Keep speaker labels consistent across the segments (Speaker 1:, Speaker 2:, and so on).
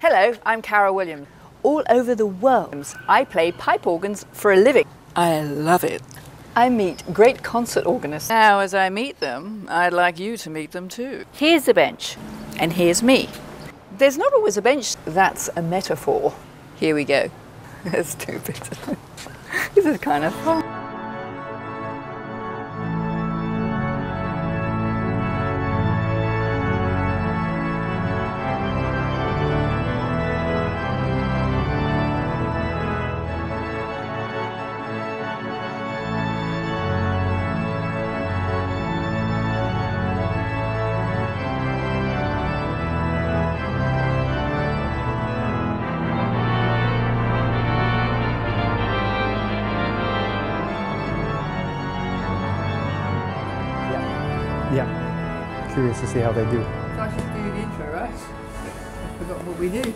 Speaker 1: Hello, I'm Cara Williams. All over the world, I play pipe organs for a living. I love it. I meet great concert organists. Now, as I meet them, I'd like you to meet them too. Here's the bench, and here's me. There's not always a bench that's a metaphor. Here we go. That's stupid. This is kind of fun.
Speaker 2: Yeah, curious to see how they do.
Speaker 1: So I should do the intro, right? I forgot what we do.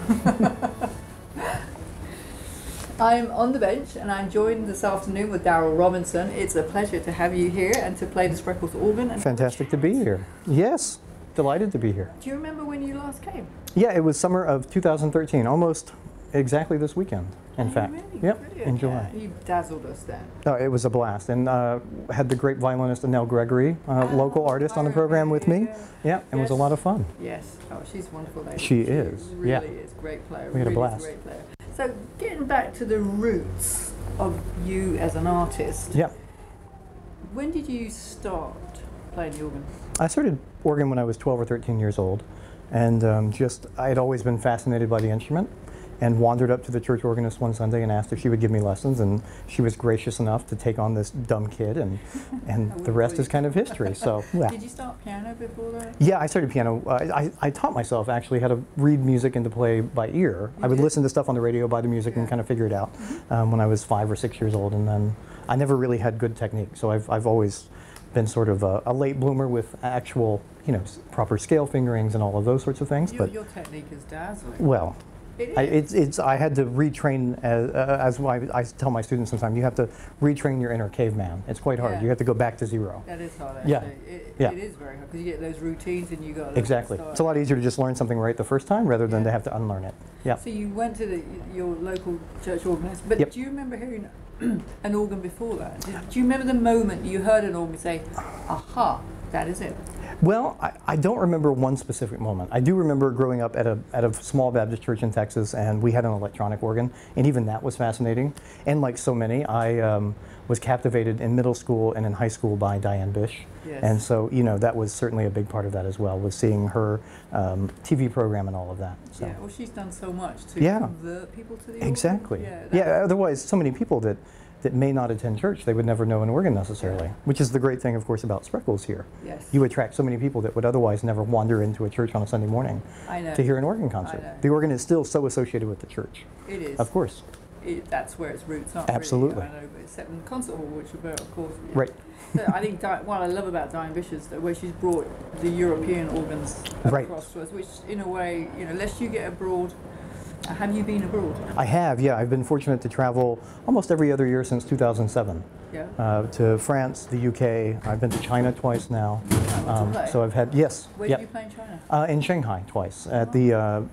Speaker 1: I'm on the bench and I'm joined this afternoon with Daryl Robinson. It's a pleasure to have you here and to play the Spreckles organ. And
Speaker 2: fantastic to be here. Yes, delighted to be here.
Speaker 1: Do you remember when you last came?
Speaker 2: Yeah, it was summer of 2013, almost exactly this weekend, in fact.
Speaker 1: Really?
Speaker 2: Yep,
Speaker 1: Brilliant.
Speaker 2: in July.
Speaker 1: Yeah, you dazzled us then.
Speaker 2: Oh, it was a blast, and had the great violinist Annelle Gregory, local artist, on the program with me. Yeah, it was a lot of fun.
Speaker 1: Yes, oh, she's a wonderful lady.
Speaker 2: She is,
Speaker 1: really
Speaker 2: yeah.
Speaker 1: is a great player.
Speaker 2: We had a
Speaker 1: really
Speaker 2: blast.
Speaker 1: Is a great player. So getting back to the roots of you as an artist.
Speaker 2: Yeah.
Speaker 1: When did you start playing the organ?
Speaker 2: I started organ when I was 12 or 13 years old, and I had always been fascinated by the instrument, and wandered up to the church organist one Sunday and asked if she would give me lessons, and she was gracious enough to take on this dumb kid, and the rest is kind of history. So, yeah.
Speaker 1: Did you start piano before that?
Speaker 2: Yeah, I started piano. I taught myself actually how to read music and to play by ear. I would listen to stuff on the radio, buy the music, and kind of figure it out when I was 5 or 6 years old, and then I never really had good technique. So I've always been sort of a late bloomer with actual, proper scale fingerings and all of those sorts of things.
Speaker 1: Your technique is dazzling.
Speaker 2: Well, I had to retrain, as I tell my students sometimes, you have to retrain your inner caveman. It's quite hard.
Speaker 1: Yeah.
Speaker 2: You have to go back to zero.
Speaker 1: That is hard, actually.
Speaker 2: Yeah.
Speaker 1: It is very hard, because you get those routines and you got to
Speaker 2: Exactly. It's a lot easier to just learn something right the first time rather than to have to unlearn it. Yeah.
Speaker 1: So you went to your local church organist, but do you remember hearing an organ before that? Do you remember the moment you heard an organ say, aha, that is it?
Speaker 2: Well, I don't remember one specific moment. I do remember growing up at a small Baptist church in Texas, and we had an electronic organ, and even that was fascinating. And like so many, I was captivated in middle school and in high school by Diane Bish.
Speaker 1: Yes.
Speaker 2: And so, that was certainly a big part of that as well, was seeing her TV program and all of that. So.
Speaker 1: Yeah, well, she's done so much to convert people to the organ.
Speaker 2: Exactly. Yeah, otherwise, so many people that may not attend church, they would never know an organ necessarily, which is the great thing, of course, about Spreckles here.
Speaker 1: Yes.
Speaker 2: You attract so many people that would otherwise never wander into a church on a Sunday morning to hear an organ concert. The organ is still so associated with the church.
Speaker 1: It is.
Speaker 2: Of course.
Speaker 1: That's where its roots are.
Speaker 2: Absolutely.
Speaker 1: Really, I know, but except in the concert hall, which are, of course.
Speaker 2: Right.
Speaker 1: So I think what I love about Diane Bish is the way she's brought the European organs across to us, which in a way, unless you get abroad. Have you been abroad? I have, yeah. I've been fortunate to travel almost every other year since 2007. Yeah. To France, the UK. I've been to China twice now. So I've had, yes. Where did you play in China?
Speaker 2: In Shanghai twice, at the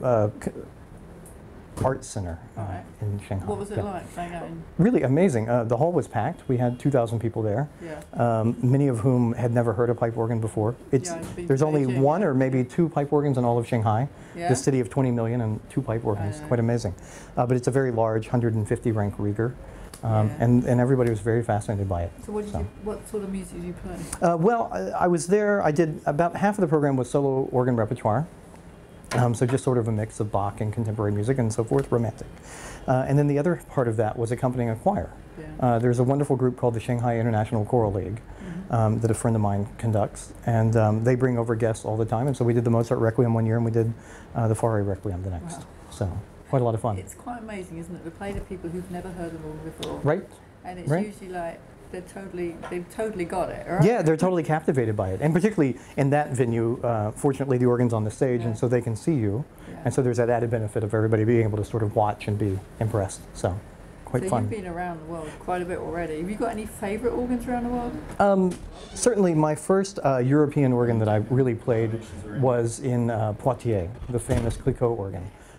Speaker 2: Art Center in Shanghai.
Speaker 1: What was it like playing out in?
Speaker 2: Really amazing. The hall was packed. We had 2,000 people there, many of whom had never heard a pipe organ before. There's only one or maybe two pipe organs in all of Shanghai, the city of 20 million, and 2 pipe organs. Quite amazing. But it's a very large 150 rank Rieger. And everybody was very fascinated by it.
Speaker 1: So what sort of music did you play?
Speaker 2: Well, I was there. I did about half of the program was solo organ repertoire. So just sort of a mix of Bach and contemporary music and so forth, romantic. And then the other part of that was accompanying a choir. There's a wonderful group called the Shanghai International Choral League that a friend of mine conducts, and they bring over guests all the time. And so we did the Mozart Requiem one year, and we did the Fauré Requiem the next. So quite a lot of fun.
Speaker 1: It's quite amazing, isn't it? We play to people who've never heard an organ before.
Speaker 2: Right.
Speaker 1: And it's usually like they've totally got it, right?
Speaker 2: Yeah, they're totally captivated by it, and particularly in that venue, fortunately the organ's on the stage, and so they can see you, and so there's that added benefit of everybody being able to sort of watch and be impressed. So quite fun.
Speaker 1: You've been around the world quite a bit already. Have you got any favorite organs around the world?
Speaker 2: Certainly my first European organ that I really played was in Poitiers, the famous Clicquot organ.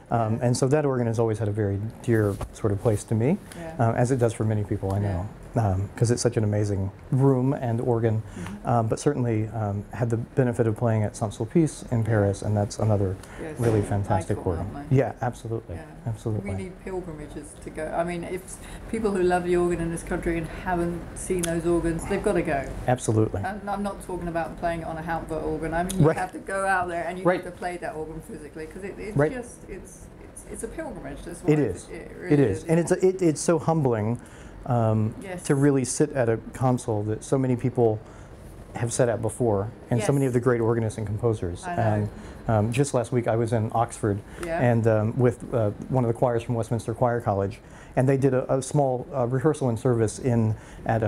Speaker 2: And so that organ has always had a very dear sort of place to me, as it does for many people I know, because it's such an amazing room and organ. But certainly had the benefit of playing at Saint-Sulpice in Paris, and that's another really fantastic organ. Yeah, absolutely, absolutely.
Speaker 1: We need pilgrimages to go. I mean, if people who love the organ in this country and haven't seen those organs, they've got to go.
Speaker 2: Absolutely.
Speaker 1: And I'm not talking about playing it on a Hauptwerk organ. I mean, you have to go out there and you have to play that organ physically, because it's just it's a pilgrimage. That's what
Speaker 2: it is. It is, and it's so humbling to really sit at a console that so many people have sat at before, and so many of the great organists and composers. And just last week I was in Oxford and with one of the choirs from Westminster Choir College, and they did a small rehearsal and service at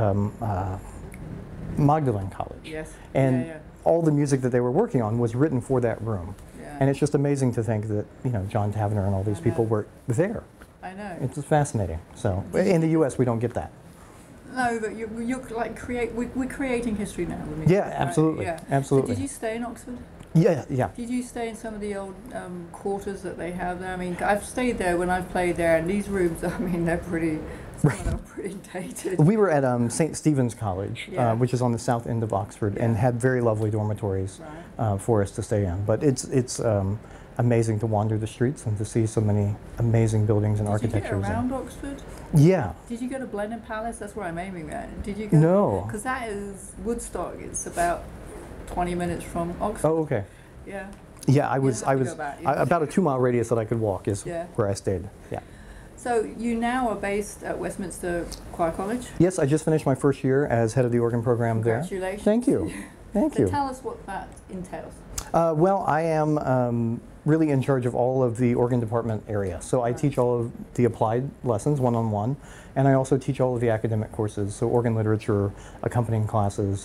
Speaker 2: Magdalen College. And all the music that they were working on was written for that room. And it's just amazing to think that, you know, John Tavener and all these people were there.
Speaker 1: I know.
Speaker 2: It's just fascinating. So in the U.S. we don't get that.
Speaker 1: No, but you're like we're creating history now.
Speaker 2: Yeah, absolutely.
Speaker 1: Right?
Speaker 2: Absolutely.
Speaker 1: So did you stay in Oxford?
Speaker 2: Yeah.
Speaker 1: Did you stay in some of the old quarters that they have there? I mean, I've stayed there when I've played there, and these rooms, I mean, they're pretty. Some of them are pretty dated.
Speaker 2: We were at St. Stephen's College, which is on the south end of Oxford, and had very lovely dormitories for us to stay in. But it's amazing to wander the streets and to see so many amazing buildings and architectures.
Speaker 1: Did you get around Oxford?
Speaker 2: Yeah.
Speaker 1: Did you go to Blenheim Palace? That's where I'm aiming at. Did you go?
Speaker 2: No.
Speaker 1: Because that is Woodstock. It's about 20 minutes from Oxford.
Speaker 2: Oh, okay.
Speaker 1: Yeah.
Speaker 2: Yeah, I was about a 2-mile radius that I could walk is where I stayed. Yeah.
Speaker 1: So you now are based at Westminster Choir College?
Speaker 2: Yes, I just finished my first year as head of the organ program there.
Speaker 1: Congratulations.
Speaker 2: Thank you. Thank you.
Speaker 1: So tell us what that entails.
Speaker 2: Well, I am really in charge of all of the organ department area. So I teach all of the applied lessons one-on-one, and I also teach all of the academic courses, so organ literature, accompanying classes,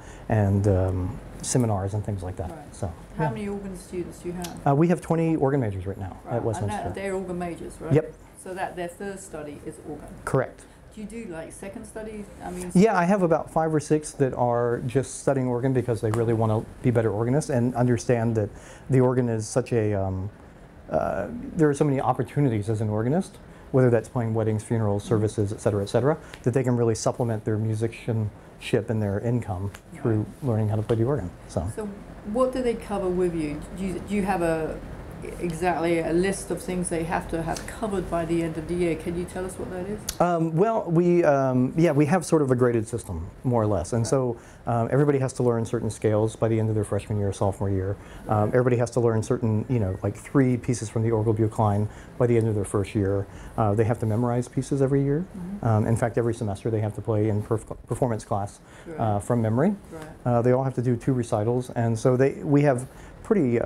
Speaker 2: and seminars and things like that. So,
Speaker 1: how many organ students do you have?
Speaker 2: We have 20 organ majors right now at Westminster.
Speaker 1: And they're organ majors, right?
Speaker 2: Yep.
Speaker 1: So that their first study is organ.
Speaker 2: Correct.
Speaker 1: Do you do like second studies? I mean.
Speaker 2: Yeah, I have about 5 or 6 that are just studying organ because they really want to be better organists and understand that the organ is such a. There are so many opportunities as an organist, whether that's playing weddings, funerals, services, et cetera, that they can really supplement their musicianship and their income through learning how to play the organ. So
Speaker 1: what do they cover with you? Do you have exactly a list of things they have to have covered by the end of the year? Can you tell us what that is?
Speaker 2: Well, we have sort of a graded system, more or less, and so everybody has to learn certain scales by the end of their freshman year, sophomore year. Everybody has to learn certain, like 3 pieces from the Orgelbuchlein by the end of their first year. They have to memorize pieces every year. In fact, every semester they have to play in performance class from memory. They all have to do 2 recitals, and so we have pretty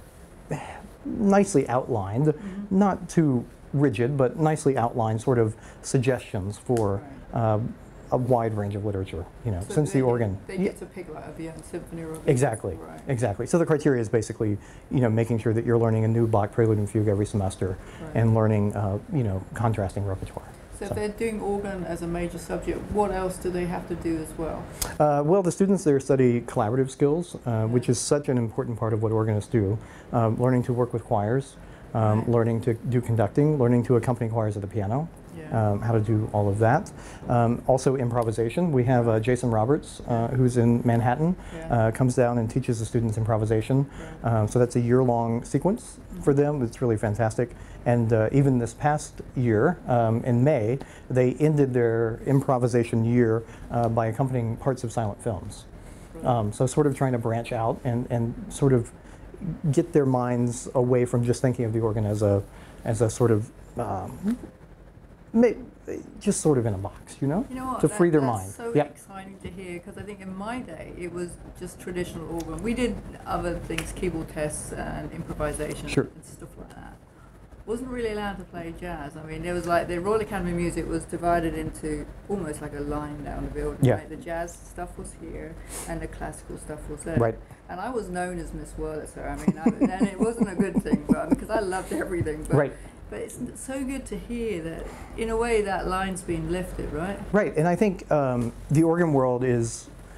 Speaker 2: nicely outlined, not too rigid, but nicely outlined sort of suggestions for a wide range of literature, so since the organ.
Speaker 1: They get to pick like a Vienna Symphony or
Speaker 2: Exactly, exactly. So the criteria is basically, making sure that you're learning a new Bach prelude and fugue every semester and learning, contrasting repertoire.
Speaker 1: So if they're doing organ as a major subject, what else do they have to do as well?
Speaker 2: Well, the students there study collaborative skills, which is such an important part of what organists do. Learning to work with choirs, learning to do conducting, learning to accompany choirs at the piano, how to do all of that. Also improvisation. We have Jason Roberts, who's in Manhattan, comes down and teaches the students improvisation. So that's a year-long sequence for them. It's really fantastic. And even this past year, in May, they ended their improvisation year by accompanying parts of silent films. So sort of trying to branch out and sort of get their minds away from just thinking of the organ as a sort of just sort of in a box,
Speaker 1: You know what?
Speaker 2: to free their mind.
Speaker 1: That's so exciting to hear, because I think in my day it was just traditional organ. We did other things, keyboard tests and improvisation and stuff like that. Wasn't really allowed to play jazz. I mean, there was like the Royal Academy of Music was divided into almost like a line down the building. Right? The jazz stuff was here and the classical stuff was there.
Speaker 2: Right.
Speaker 1: And I was known as Miss Wurlitzer. I mean, and it wasn't a good thing, but because I loved everything. But, But it's so good to hear that, in a way, that line's been lifted, right?
Speaker 2: Right, and I think the organ world is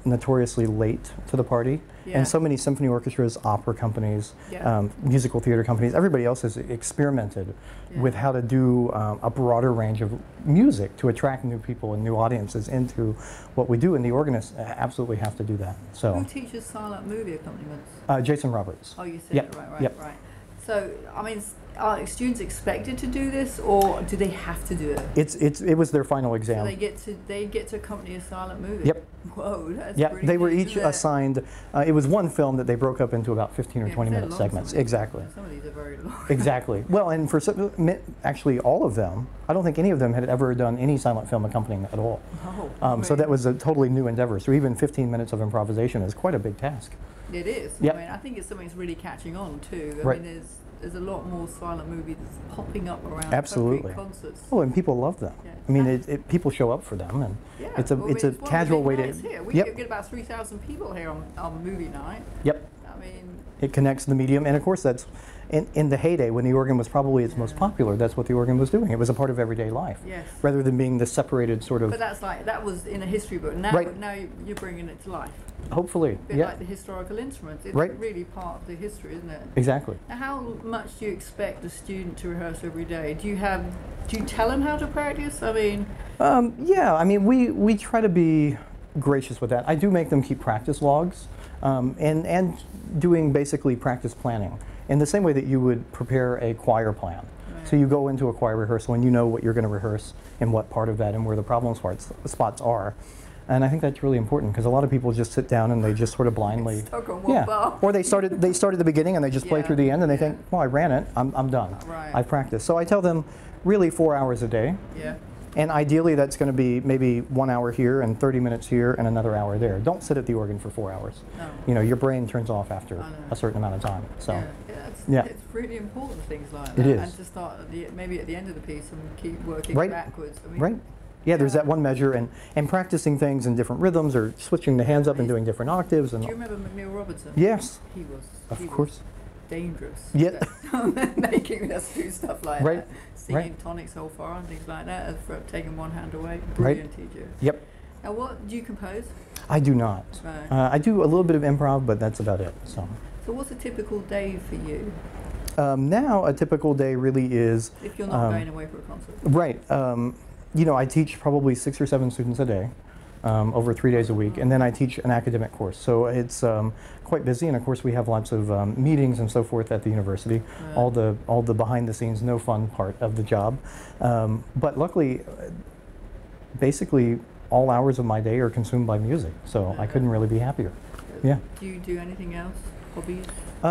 Speaker 2: notoriously late to the party.
Speaker 1: Yeah.
Speaker 2: And so many symphony orchestras, opera companies,
Speaker 1: Yeah.
Speaker 2: musical theater companies, everybody else has experimented with how to do a broader range of music to attract new people and new audiences into what we do, and the organists absolutely have to do that. So,
Speaker 1: who teaches silent movie accompaniments?
Speaker 2: Jason Roberts.
Speaker 1: Oh, you said
Speaker 2: Yep.
Speaker 1: it, right,
Speaker 2: Yep.
Speaker 1: right. So, I mean, are students expected to do this, or do they have to do it?
Speaker 2: It was their final exam.
Speaker 1: So they get to accompany a silent movie.
Speaker 2: Yep.
Speaker 1: Whoa, that's
Speaker 2: Yeah,
Speaker 1: pretty
Speaker 2: they were
Speaker 1: neat,
Speaker 2: each
Speaker 1: isn't it?
Speaker 2: assigned. It was one film that they broke up into about 15 or
Speaker 1: Yeah,
Speaker 2: 20
Speaker 1: 'cause they're
Speaker 2: minute
Speaker 1: long,
Speaker 2: segments.
Speaker 1: some of these.
Speaker 2: Exactly.
Speaker 1: Some of these are very long.
Speaker 2: Exactly. Well, and for actually all of them, I don't think any of them had ever done any silent film accompanying at all.
Speaker 1: Oh,
Speaker 2: So that was a totally new endeavor. So even 15 minutes of improvisation is quite a big task.
Speaker 1: It is.
Speaker 2: Yep.
Speaker 1: I mean, I think it's something that's really catching on too. I
Speaker 2: Right.
Speaker 1: mean, there's a lot more silent movies popping up around
Speaker 2: Absolutely.
Speaker 1: country concerts.
Speaker 2: Oh, and people love them.
Speaker 1: Yeah.
Speaker 2: I mean, people show up for them, and
Speaker 1: Yeah,
Speaker 2: it's a
Speaker 1: well,
Speaker 2: it's a
Speaker 1: one of the
Speaker 2: casual
Speaker 1: big
Speaker 2: way to.
Speaker 1: nights here. We
Speaker 2: Yep.
Speaker 1: get about 3,000 people here on movie night.
Speaker 2: Yep.
Speaker 1: I mean,
Speaker 2: It connects the medium, and of course that's in the heyday when the organ was probably its most popular. That's what the organ was doing. It was a part of everyday life,
Speaker 1: yes.
Speaker 2: rather than being the separated sort of.
Speaker 1: But that was in a history book. Now,
Speaker 2: Right.
Speaker 1: now you're bringing it to life.
Speaker 2: Hopefully,
Speaker 1: A bit
Speaker 2: yeah,
Speaker 1: like the historical instruments. It's
Speaker 2: Right.
Speaker 1: really part of the history, isn't it?
Speaker 2: exactly.
Speaker 1: Now, how much do you expect the student to rehearse every day? Do you tell them how to practice? I mean,
Speaker 2: Yeah, I mean, we try to be gracious with that. I do make them keep practice logs, and doing basically practice planning in the same way that you would prepare a choir plan.
Speaker 1: Right.
Speaker 2: So you go into a choir rehearsal and you know what you're going to rehearse and what part of that and where the problem spots are. And I think that's really important because a lot of people just sit down and they just sort of blindly,
Speaker 1: stuck on one bar.
Speaker 2: or they start at the beginning and they just play
Speaker 1: Yeah,
Speaker 2: through the end and they
Speaker 1: yeah.
Speaker 2: think, well, I ran it, I'm done.
Speaker 1: Right.
Speaker 2: I've practiced. So I tell them really 4 hours a day.
Speaker 1: Yeah.
Speaker 2: And ideally, that's going to be maybe 1 hour here and 30 minutes here and another hour there. Don't sit at the organ for 4 hours.
Speaker 1: No.
Speaker 2: You know, your brain turns off after
Speaker 1: I know.
Speaker 2: a certain amount of time. So,
Speaker 1: Yeah,
Speaker 2: Yeah.
Speaker 1: it's really important, things like
Speaker 2: It
Speaker 1: that.
Speaker 2: is.
Speaker 1: And to start maybe at the end of the piece and keep working
Speaker 2: Right.
Speaker 1: backwards. I mean,
Speaker 2: right? Yeah, there's
Speaker 1: Yeah.
Speaker 2: that one measure, and practicing things in different rhythms or switching the hands up and doing different octaves. And
Speaker 1: Do you remember McNeil Robertson?
Speaker 2: yes,
Speaker 1: He was.
Speaker 2: of course.
Speaker 1: Dangerous.
Speaker 2: Yeah.
Speaker 1: Making us do stuff like
Speaker 2: Right,
Speaker 1: that. Singing
Speaker 2: right.
Speaker 1: tonic solfa and things like that, for taking one hand away. Brilliant teacher.
Speaker 2: Yep.
Speaker 1: Now, what do you compose?
Speaker 2: I do not.
Speaker 1: Right.
Speaker 2: I do a little bit of improv, but that's about it. So
Speaker 1: So, what's a typical day for you
Speaker 2: now, a typical day really is
Speaker 1: if you're not going away for a concert?
Speaker 2: right. You know, I teach probably 6 or 7 students a day. Over 3 days a week, and then I teach an academic course. So it's quite busy, and of course we have lots of meetings and so forth at the university.
Speaker 1: Right.
Speaker 2: All the behind the scenes, no fun part of the job. But luckily, basically all hours of my day are consumed by music. So I couldn't really be happier. Yeah.
Speaker 1: Do you do anything else? Hobbies?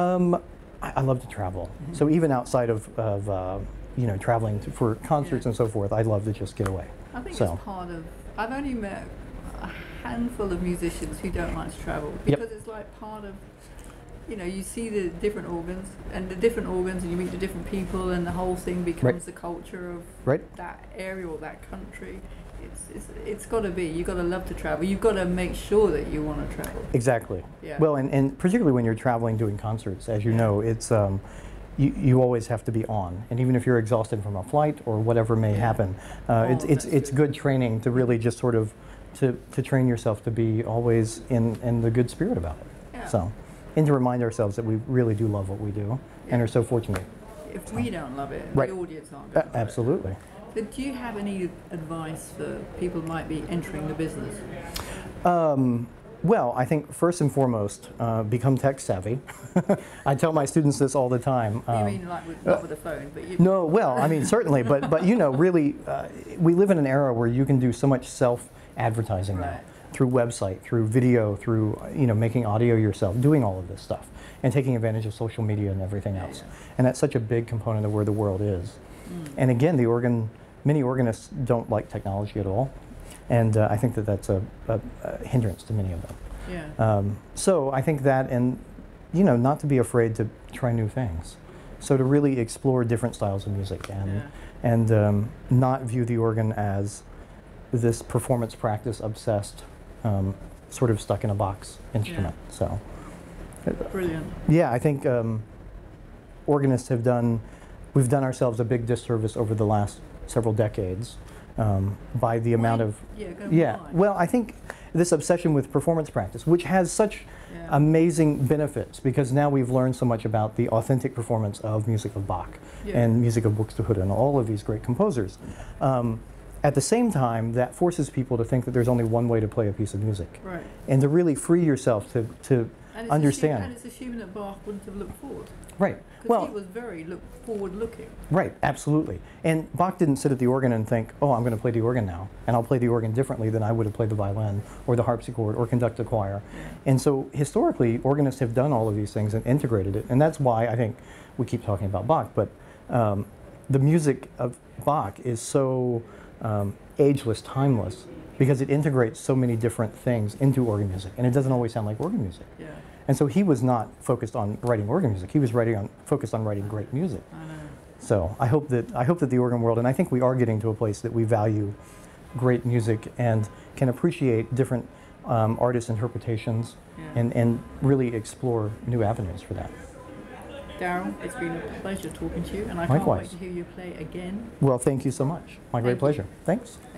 Speaker 2: I love to travel. So even outside of you know, traveling for concerts
Speaker 1: Yeah.
Speaker 2: and so forth, I love to just get away.
Speaker 1: I think
Speaker 2: So.
Speaker 1: it's part of. I've only met a handful of musicians who don't like to travel
Speaker 2: Yep.
Speaker 1: because it's like part of. You know, you see the different organs, and you meet the different people, and the whole thing becomes
Speaker 2: Right.
Speaker 1: the culture of
Speaker 2: Right.
Speaker 1: that area or that country. It's got to be. You've got to love to travel. You've got to make sure that you want to travel.
Speaker 2: Exactly.
Speaker 1: Yeah.
Speaker 2: Well, and particularly when you're traveling doing concerts, as you
Speaker 1: Yeah.
Speaker 2: know, it's you always have to be on, and even if you're exhausted from a flight or whatever may happen, it's
Speaker 1: that's
Speaker 2: good training to really just sort of to train yourself to be always in the good spirit about it.
Speaker 1: Yeah.
Speaker 2: So, and to remind ourselves that we really do love what we do and are so fortunate.
Speaker 1: If we don't love it,
Speaker 2: Right.
Speaker 1: the audience aren't. Gonna love it.
Speaker 2: Absolutely.
Speaker 1: But do you have any advice for people who might be entering the business?
Speaker 2: Well, I think first and foremost, become tech savvy. I tell my students this all the time.
Speaker 1: You mean like not with a phone, but you?
Speaker 2: No, well, I mean, certainly, but you know, really, we live in an era where you can do so much self-advertising now,
Speaker 1: Right.
Speaker 2: through website, through video, through, you know, making audio yourself, doing all of this stuff, and taking advantage of social media and everything else.
Speaker 1: Yeah.
Speaker 2: And that's such a big component of where the world is. And again, many organists don't like technology at all, and I think that that's a hindrance to many of them.
Speaker 1: Yeah.
Speaker 2: So I think that, and you know, not to be afraid to try new things. So to really explore different styles of music and not view the organ as this performance practice obsessed, sort of stuck in a box instrument. So
Speaker 1: Brilliant.
Speaker 2: yeah, I think organists we've done ourselves a big disservice over the last several decades by the amount of
Speaker 1: Yeah. Go
Speaker 2: yeah.
Speaker 1: on.
Speaker 2: Well, I think this obsession with performance practice, which has such amazing benefits, because now we've learned so much about the authentic performance of music of Bach and music of Buxtehude and all of these great composers. At the same time, that forces people to think that there's only one way to play a piece of music, and to really free yourself to understand.
Speaker 3: And it's assuming that Bach wouldn't have looked forward.
Speaker 2: Right.
Speaker 3: Because he was very forward-looking.
Speaker 2: Right, absolutely. And Bach didn't sit at the organ and think, oh, I'm going to play the organ now, and I'll play the organ differently than I would have played the violin or the harpsichord or conduct a choir. And so historically, organists have done all of these things and integrated it, and that's why I think we keep talking about Bach, but the music of Bach is so ageless, timeless, because it integrates so many different things into organ music, and it doesn't always sound like organ music. And so he was not focused on writing organ music. He was focused on writing great music.
Speaker 3: I know.
Speaker 2: So I hope that the organ world, and I think we are getting to a place that we value great music and can appreciate different artists' interpretations and really explore new avenues for that.
Speaker 3: Daryl, it's been a pleasure talking to you, and I
Speaker 2: Likewise.
Speaker 3: can't wait to hear you play again.
Speaker 2: Well, thank you so much. My great pleasure. Thanks.